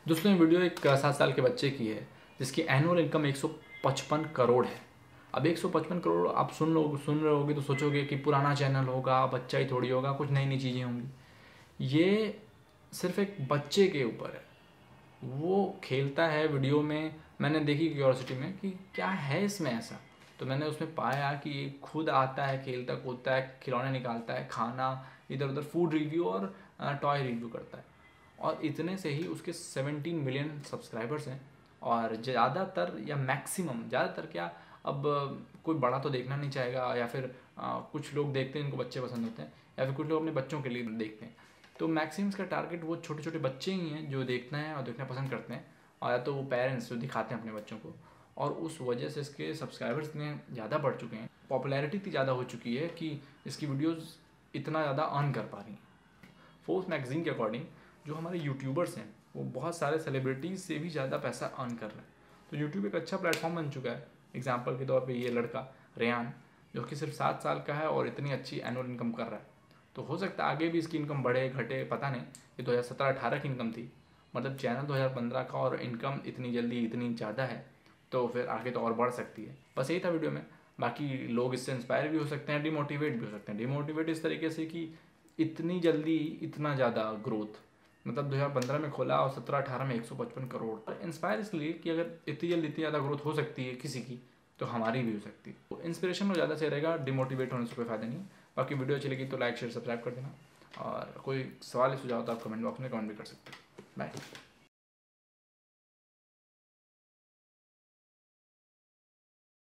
दोस्तों ये वीडियो एक 7 साल के बच्चे की है जिसकी एनुअल इनकम 155 करोड़ है। अब 155 करोड़ आप सुन रहे होगे तो सोचोगे कि पुराना चैनल होगा, बच्चा ही थोड़ी होगा, कुछ नई नई चीज़ें होंगी। ये सिर्फ एक बच्चे के ऊपर है, वो खेलता है वीडियो में। मैंने देखी क्यूरियोसिटी में कि क्या है इसमें ऐसा, तो मैंने उसमें पाया कि ये खुद आता है, खेलता कूदता है, खिलौने निकालता है, खाना इधर उधर फूड रिव्यू और टॉय रिव्यू करता है। और इतने से ही उसके 17 मिलियन सब्सक्राइबर्स हैं। और ज़्यादातर या मैक्सिमम, ज़्यादातर क्या, अब कोई बड़ा तो देखना नहीं चाहेगा, या फिर कुछ लोग देखते हैं इनको बच्चे पसंद होते हैं, या फिर कुछ लोग अपने बच्चों के लिए देखते हैं। तो मैक्सिमम का टारगेट वो छोटे छोटे बच्चे ही हैं जो देखना है और देखना पसंद करते हैं, और या तो वो पेरेंट्स जो दिखाते हैं अपने बच्चों को। और उस वजह से इसके सब्सक्राइबर्स इतने ज़्यादा बढ़ चुके हैं, पॉपुलैरिटी इतनी ज़्यादा हो चुकी है कि इसकी वीडियोज़ इतना ज़्यादा अर्न कर पा रही हैं। फोर्ब्स मैगजीन के अकॉर्डिंग जो हमारे यूट्यूबर्स हैं वो बहुत सारे सेलिब्रिटीज़ से भी ज़्यादा पैसा अर्न कर रहे हैं। तो यूट्यूब एक अच्छा प्लेटफॉर्म बन चुका है। एग्जाम्पल के तौर पे ये लड़का रेयान, जो कि सिर्फ 7 साल का है और इतनी अच्छी एनुअल इनकम कर रहा है। तो हो सकता है आगे भी इसकी इनकम बढ़े घटे, पता नहीं। ये 2017-18 की इनकम थी, मतलब चैनल 2015 का, और इनकम इतनी जल्दी इतनी ज़्यादा है तो फिर आगे तो और बढ़ सकती है। बस यही था वीडियो में। बाकी लोग इससे इंस्पायर भी हो सकते हैं, डिमोटिवेट भी हो सकते हैं। डिमोटिवेट इस तरीके से कि इतनी जल्दी इतना ज़्यादा ग्रोथ, मतलब 2015 में खोला और 17-18 में 155 करोड़। इंस्पायर इसलिए कि अगर इतनी जल्दी इतनी ज़्यादा ग्रोथ हो सकती है किसी की, तो हमारी भी हो सकती है। तो इंस्पिरेशन में ज़्यादा सही रहेगा, डिमोटिवेट होने से कोई फ़ायदा नहीं है। बाकी वीडियो अच्छी लगी तो लाइक शेयर सब्सक्राइब कर देना, और कोई सवाल या सुझाव तो आप कमेंट बॉक्स में कमेंट भी कर सकते हो। बाय।